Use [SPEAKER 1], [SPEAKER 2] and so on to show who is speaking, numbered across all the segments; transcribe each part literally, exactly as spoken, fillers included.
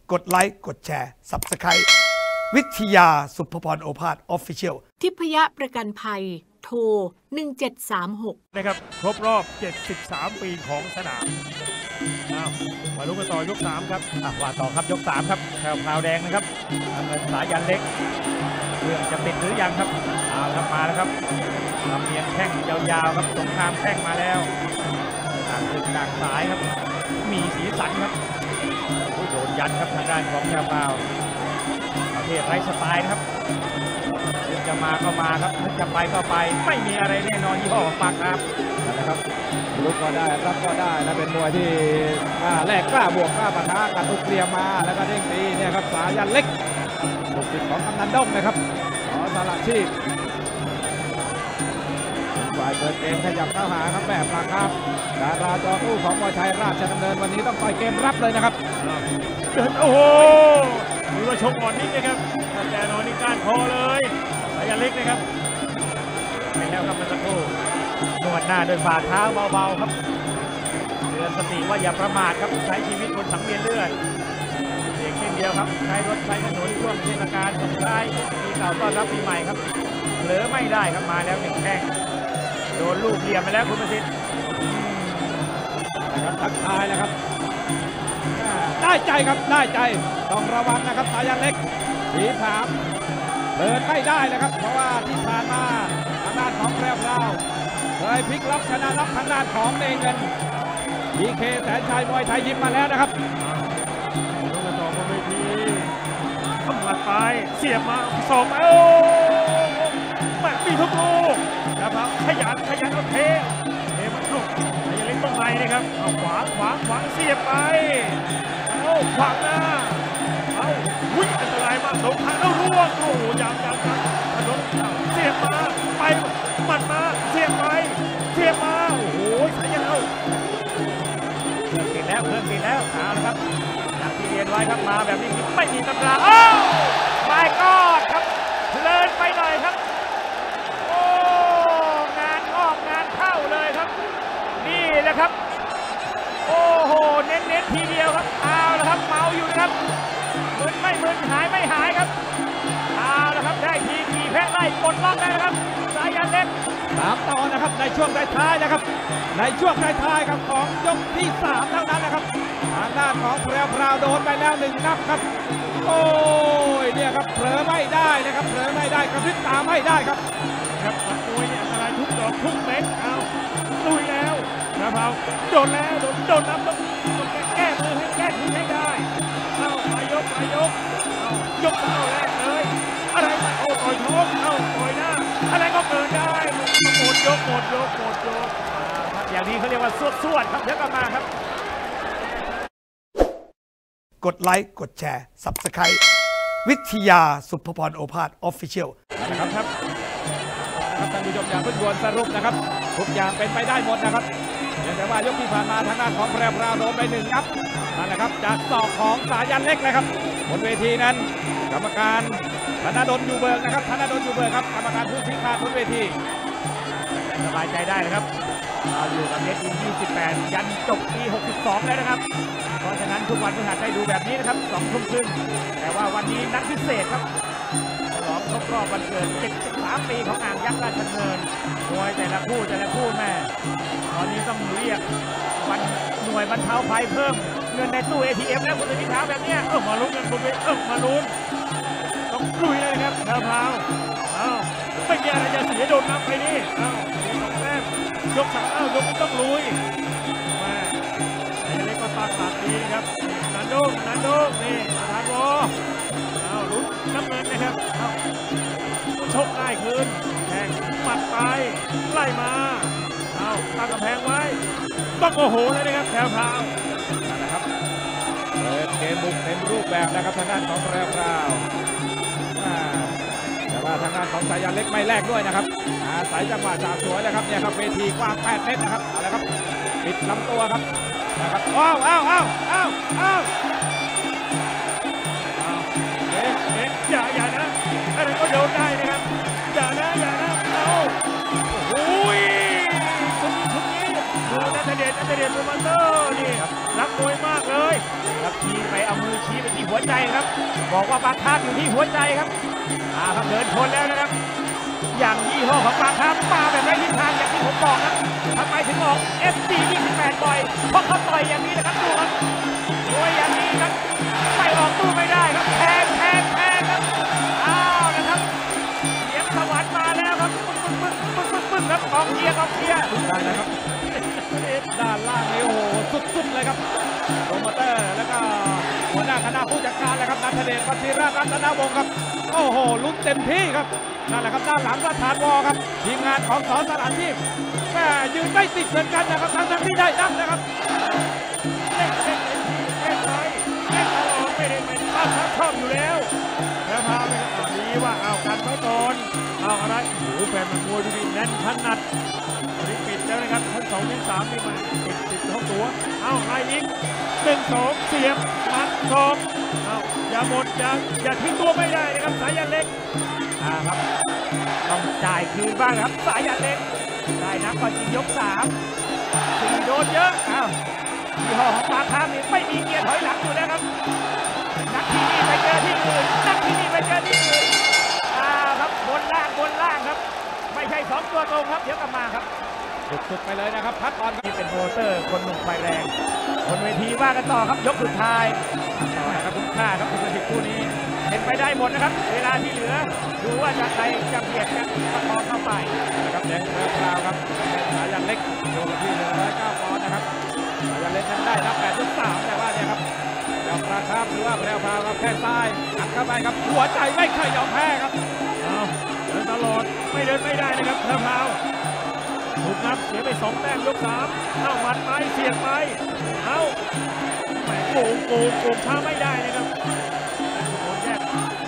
[SPEAKER 1] กดไลค์กดแชร์ ซับสไครบ์ วิทยาสุภพรโอภาสออฟฟิเชียล
[SPEAKER 2] ทิพยประกันภัยโทรหนึ่งเจ็ดสามหก
[SPEAKER 3] นะครับครบรอบเจ็ดสิบสามปีของสนามมาลุ้นกันต่อยกสามครับว่าต่อครับยกสามครับแถวพาวแดงนะครับเงินสายันเล็กเรื่องจะปิดหรือยังครับเอาครับมาแล้วครับลำเลียงแข้งยาวๆครับสงครามแข้งมาแล้วต่างตึกต่างสายครับมีสีสันครับโดนยันครับทางด้านของแถวพาวประเภทไร้สไตล์นะครับจะมาก็มาครับจะไปก็ไปไม่มีอะไรแน่นอนยี่ห้อปากครับ
[SPEAKER 4] นะครับลุกก็ได้รับก็ได้และเป็นมวยที่แรกกล้าบวกกล้าปะทะกันทุกเตรียมมาแล้วก็เด้งตีเนี่ยครับสายันเล็กลูกศิษย์ของกำนันด้งนะครับขอสละชีพฝ่ายเปิดเกมขยับเข้าหาครับแบบปากครับดาราจอตู้ของมวยไทยราชดำเนินวันนี้ต้องต่อยเกมรับเลยนะครับ
[SPEAKER 3] เดินโอ้โหมีว่าชกอ่อนนิดนะครับแต่นอนนี่ก้านคอเลยสายันเล็กนะครับเห็นแล้วครับมันตะโกนวดหน้าโดยฝ่าเท้าเบาๆครับเตือนสติว่าอย่าประมาทครับใช้ชีวิตบนสังเวียนเลือดเด็กเช่นเดียวครับใช้รถใช้ถนนช่วงเทศกาลสงกรานต์ปีเก่าต้อนรับปีใหม่ครับเหลือไม่ได้ครับมาแล้วหนึ่งแข้งโดนลูกเหลี่ยมไปแล้วคุณประสิทธิ์
[SPEAKER 4] นะครับทักทายแล้วครับได้ใจครับได้ใจต้องระวังนะครับสายันเล็กสีสามเดินไม่ได้เลยครับเพราะว่าที่ผ่านมาทางด้านของแพรวพราวเคยพลิกล็อกชนะน็อกทางด้านของเนเงินดีเคแสนชัยมวยไทยยิมมาแล้วนะครับ
[SPEAKER 3] ลุ้นกันต่อบนเวทีทำหลัดไปเสียบมาสองโอ้แม่มีทุกลูกนะครับขยันขยันเอาเทเทมันลูกสายันเล็กต้องในนะครับเอาขวาขวาขวาเสียบไปเอาขวางหน้าเอาวิ่งอันตรายมากสงครามแล้วร่วงโอ้โหยาวยาวยาวถนนเสียบมาไปหมัดมาเสียบไปเสียบมาโอ้โหสายันเอาเริ่มติดแล้วเริ่มติดแล้วเอาละครับอย่างที่เรียนไว้ครับมาแบบนี้ไม่มีตำราโอ้ไม่กอดครับเลินไปหน่อยครับโอ้งานออกงานเข้าเลยครับนี่แหละครับโอ้โหเน้นๆทีเดียวครับเอาละครับเมาอยู่นะครับมึนไม่มึนหายไม่หายครับเอาละครับได้ทีขี่แพะไล่กดล็อกได้นะครับสายันเล็ก
[SPEAKER 4] สามต่อนะครับในช่วงท้ายๆนะครับในช่วงท้ายๆครับของยกที่สามเท่านั้นนะครับทางด้านของแพรวพราวโดนไปแล้วหนึ่งนับครับโอ้ยเนี่ยครับเผลอไม่ได้นะครับเผลอไม่ได้กระพริบตาไม่ได้ครับ
[SPEAKER 3] ครับมวยเนี่ยอันตรายทุกดอกทุกเม็ดเอาลุยแล้วนะเผาโดนแล้วโดนโดนนับต้องแก้มือให้แก้มือให้ได้เอาไปยกไปยกเอายกเอาแรกเลยอะไรมาโอ้ต่อยท้องเอาต่อยหน้าอะไรก็เกิดได้หมดยกหมดยกหมดยกอย่างนี้เขาเรียกว่าสวดสวดครับเดี๋ยวกลับมาครับ
[SPEAKER 1] กดไลค์กดแชร์ ซับสไครบ์ วิทยาสุภพรโอภาสออฟฟิเชียล
[SPEAKER 4] นะครับครับนะครับท่านผู้ชมอย่าเพิ่งด่วนสรุปนะครับทุกอย่างเป็นไปได้หมดนะครับแต่ว่ายกที่ผ่านมาทางด้านของแพรวพราวโดนไปหนึ่งนับนั่นแหละครับจากศอกของสายันเล็กเลยครับบนเวทีนั้นกรรมการธนดลอยู่เบิกนะครับธนดลอยู่เบิกครับกรรมการผู้ชี้ขาดบนเวที
[SPEAKER 3] สบายใจได้นะครับเราอยู่กับเอสยี่สิบแปดยันจบปีหกสิบสองแล้วนะครับเพราะฉะนั้นทุกวันพฤหัสได้ดูแบบนี้นะครับสองทุ่มครึ่งแต่ว่าวันนี้นัดพิเศษครับฉลองครบรอบวันเกิดเจ็ดสิบสามปีของอ่างยักษ์ราชดำเนินมวยแต่ละคู่แต่ละคู่แม่ตอนนี้ต้องเรียกวันหน่วยบรรเทาภัยเพิ่มเงินในตู้ เอ ที เอ็ม แล้วคุณพิธาแบบนี้เออมาลุ้นกันคุณไปเออมาลุ้นต้องลุยเลยครับแถวพาวอ้าวไม่มีอะไรจะเสียโดนนับไปนี่อ้าวสองแต้มยกสามอ้าวยกไม่ต้องลุยมาไอ้เล็กก็ตาขาดดีนะครับนันโดนันโดนี่ทางโบอ้าวลุ้นน้ำเงินนะครับอ้าวชกง่ายคืนแทงหมัดไปไล่มาอ้าวตั้งกำแพงไว้ต้องโอ้โหเลยนะครับแถวพาว
[SPEAKER 4] นั่นแหละครับเปิดเกมบุกเต็มรูปแบบนะครับทางด้านของแพรวพราวแต่ว่าทางด้านของสายันเล็กไม่แลกด้วยนะครับอาศัยจังหวะจากสวยเลยครับเนี่ยครับเวทีกว้างแปดเมตรนะครับอะไรครับปิดลำตัวครับนะครับอ้าวอ้าวอ้าวอ้าวอ้าว
[SPEAKER 3] เอ๊ะเอ๊ะอย่าอย่านะอะไรก็โดนได้นะครับอย่านะอย่านะเอาโอ้ยชุดนี้ชุดนี้ดูนัทเดชนัทเดชโปรโมเตอร์นี่รักมวยมากเลยครับชี้ไปเอามือชี้ไปที่หัวใจครับบอกว่าปลาคาร์ฟอยู่ที่หัวใจครับอ่าครับเดินชนแล้วนะครับอย่างยี่ห้อของปลาคาร์ฟปลาแบบไร้ทิศทางอย่างที่ผมบอกครับทำไมถึงออก เอส จี ยี่สิบแปด บ่อยเพราะเขาต่อยอย่างนี้นะครับดูครับโอ้ยอย่างนี้ครับไม่ออกตู้ไม่ได้ครับแทงแทงแทงครับอ้าวนะครับเสียงสวรรค์มาแล้วครับปึ้งปึ้งปึ้งปึ้งปึ้งครับกองเชียร์กองเชียร์
[SPEAKER 4] ได้เลยครับด้านล่างนี่โอ้โหสุดๆเลยครับโปรโมเตอร์แล้วก็หัวหน้าคณะผู้จัดการแล้วครับนันทเดชวชิระรัตนวงศ์ครับโอ้โหลุ้นเต็มที่ครับนั่นแหละครับด้านหลังก็ฐานวอครับทีมงานของสอนสถานที่แม่ยืนไม่ติดเหมือนกันนะครับทั้งที่ได้นับนะครับ
[SPEAKER 3] เล่นเล่นเล่นเล่นไปเล่นตลอดไม่ได้เป็นภาพชอบอยู่แล้วแล้วพาไปก็ดีว่าเอากันไว้ก่อนเอาอะไรโอ้โหแฟนมันมวยดูดิแน่นขนาดตอนนี้ปิดแล้วนะครับทั้งสองทั้งสามนี่มันปิดติดท้องตัวเอาไล่ยิงหนึ่งสองเสียบมัดสองเอาอย่าหมดอย่าอย่าทิ้งตัวไม่ได้นะครับสายันเล็กอ่าครับต้องจ่ายคืนบ้างครับสายันเล็กได้นับก่อนยิงยกสามสี่โดนเยอะอ้าวยี่ห้อของปลาคาร์ฟนี่ไม่มีเกียร์ถอยหลังอยู่แล้วครับนักที่นี่ไปเจอที่อื่นนักที่นี่ไปเจอที่อื่นอ้าวครับบนล่างบนล่างครับไม่ใช่สองตัวตรงครับเดี๋ยวกลับมาครับ
[SPEAKER 4] สุดๆไปเลยนะครับพักก่อนครับ
[SPEAKER 3] นี่เป็นโปรเตอร์คนหนุ่มไฟแรงบนเวทีว่ากันต่อครับยกสุดท้ายต่อนะครับคุณค่าครับคุณประสิทธิ์คู่นี้เห็นไปได้หมดนะครับเวลาที่เหลือดูว่าจะใครจะเบียดกันประคองเข้าไป
[SPEAKER 4] นะครับแดงแพรวพราวครับสายันเล็กโยกที่หนึ่งร้อยเก้าปอนด์นะครับสายันเล็กนั้นได้นับแปดยกสามแต่ว่าเนี่ยครับยอมราคาหรือว่าแพรวพราวครับแข้งซ้ายอัดเข้าไปครับหัวใจไม่เคยยอมแพ้ครับ
[SPEAKER 3] เอาเดินตลอดไม่เดินไม่ได้นะครับแพรวพราวถูกนับเสียไปสองแต้มยกสามเอาหมัดไปเสียบไปเอาแหมโกงโกงโกงช้าไม่ได้นะครับโดนแยก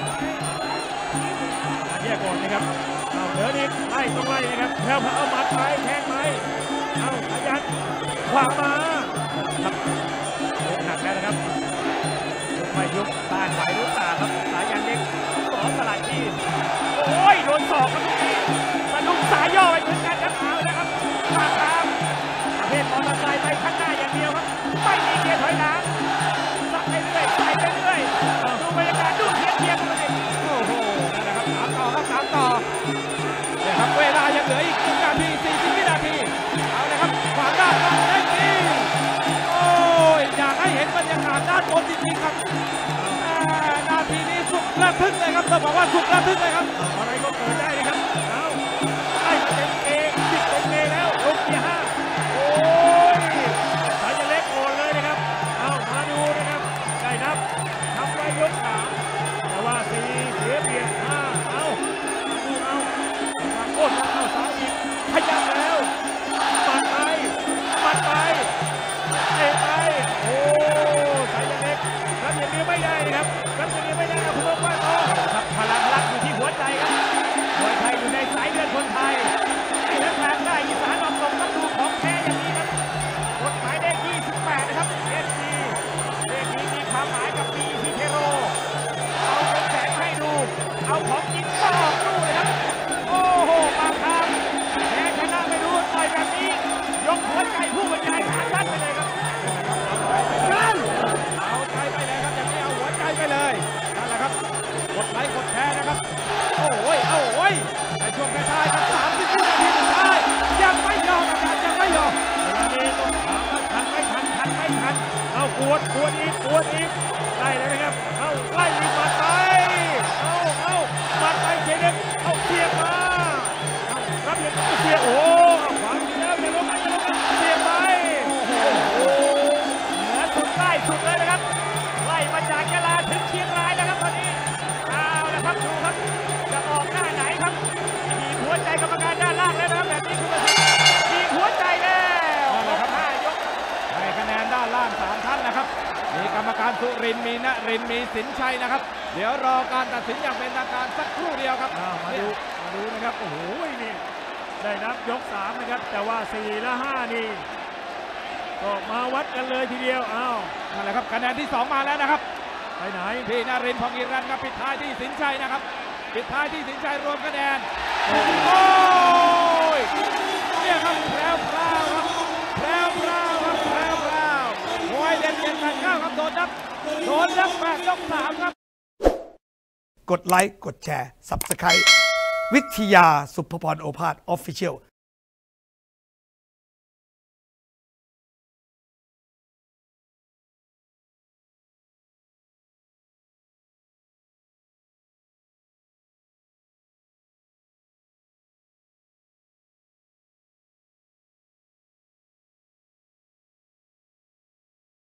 [SPEAKER 3] แยกก่อนนะครับเอาเดินอีกไล่ต้องไล่นะครับแพรวพราวเอาหมัดไปแทงไปเอาสายันขวามาครับหนักแล้วนะครับยกไปยกต้านไหวหรือเปล่าครับสายันเล็กสองสลัดที่โอ้ยโดนศอกครับสะดุ้งสายย่อไปเหมือนกันครับเอานะครับปากทางประเภทมอเตอร์ไซค์ไปข้างหน้าอย่างเดียวครับไม่มีเกียร์ถอยหลังสักไปเรื่อยใส่ไปเรื่อยดูบรรยากาศดูเทียบเทียบกันเลย
[SPEAKER 4] โอ้โหนั่นแหละครับตามต่อครับตามต่อเนี่ยครับเวลายังเหลืออีกหนึ่งนาทีสี่สิบวินาทีเอาเลยครับขวางด้านล่างได้ดีโอ้ยอยากให้เห็นบรรยากาศด้านบนจริงๆครับนาทีนี้สุดระทึกเลยครับต้องบอกว่าสุดระทึกเลยครับ
[SPEAKER 3] อะไรก็เกิดได้นะครับเอาไล่มาเต็มเอติดเต็มเอแล้วลงเกียร์ห้าโอ้ยสายจะเล็กโอนเลยนะครับเอามาดูนะครับได้นับทำไว้ยกสามแต่ว่าสี่เสียเปรียบห้าเอาดูเอาทางโคตรเข้าซ้ายอีกขยับแล้วปัดไปปัดไปเตะไปโอ้สายจะเล็กรับอย่างนี้ไม่ได้นะครับรับอย่างนี้ไม่ได้นะคุณผู้ชมครับพลังรักอยู่ที่หัวใจครับมวยไทยอยู่ในสายเลือดคนไทยไอ้เลือดทางได้อีสานออกตรงต้องดูของแท้อย่างนี้ครับกฎหมายเลขยี่สิบแปดนะครับ เอส จี เลขนี้มีความหมายกับปีซีเทโรเอาเป็นแสงให้ดูเอาของจริงมาออกดูเลยครับโอ้โหปากคาร์ฟแพ้ชนะไม่รู้ต่อยแบบนี้ยกหัวใจผู้บรรยายขาสั้นไปเลยครับ
[SPEAKER 4] เอาใจไปเลยครับอย่างนี้เอาหัวใจไปเลยนั่นแหละครับกดไลค์กดแชร์นะครับโอ้ยเอาโอ้ยในช่วงท้ายๆครับสามสิบวินาทีสุดท้ายยังไม่ยอมอาจารย์ยังไม่ยอม
[SPEAKER 3] เวลานี้ต้องถามว่าทันไม่ทันทันไม่ทันเอาปวดปวดอีกปวดอีกไล่เลยนะครับเอาไล่อีกมาไปเอาเอามาไปเจเด็กเอาเสียบมาเอารับอย่างเสียบโอ้เอาขวางแล้วอย่าลงกันอย่าลงกันเสียบไปโอ้โหเหนือสุดใต้สุดเลยนะครับไล่มาจากยะลาถึงเชียงรายนะครับตอนนี้เอาละครับดูครับจะออกหน้าไหนครับมีหัวใจกรรมการด้านล่างแล้วนะครับแบบนี้คุณผู้ชมมีหัวใจแล้วนะครับห้ายก
[SPEAKER 4] ให้คะแนนด้านล่างสามท่านนะครับมีกรรมการสุรินทร์มีณรินทร์มีสินชัยนะครับเดี๋ยวรอการตัดสินอย่างเป็นทางการสักครู่เดียวครับ
[SPEAKER 3] อ้าวมาดูมาดูนะครับโอ้โหนี่ได้นับยกสามนะครับแต่ว่าสี่และห้านี่ก็มาวัดกันเลยทีเดียวอ้าว
[SPEAKER 4] นั่นแหละครับคะแนนที่สองมาแล้วนะครับ
[SPEAKER 3] ไปไหน
[SPEAKER 4] พี่นรินทร์พองอีรันครับปิดท้ายที่สินชัยนะครับปิดท้ายที่สินชัยรวมคะแนนโอ้ยเนี่ยครับแพรวพราวครับแพรวพราวครับแพรวพราวมวยเด็ดเจ็ดแปดเก้าครับโดด
[SPEAKER 3] องสามครับ
[SPEAKER 1] กดไลค์ กดแชร์ Subscribe วิทยาสุภพรโอภาส Official